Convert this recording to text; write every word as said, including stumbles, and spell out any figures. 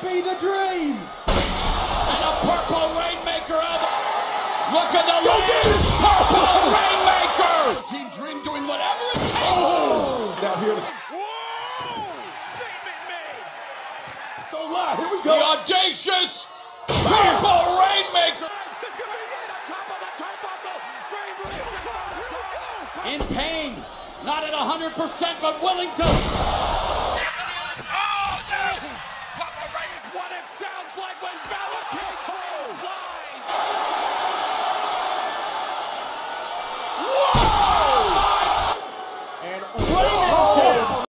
be the Dream. And a purple Rainmaker out of the... Look at the Go lead. get it! Purple Rainmaker. Velveteen Dream doing whatever it takes. Oh! Down here to... Whoa! Statement made! Don't lie, here we The go. audacious Purple Rainmaker. This could be it on top of the turnbuckle. Dream reaches for the top. In pain, not at one hundred percent, but willing to... Oh, yes! Purple Rain is what it sounds like when Velveteen Dream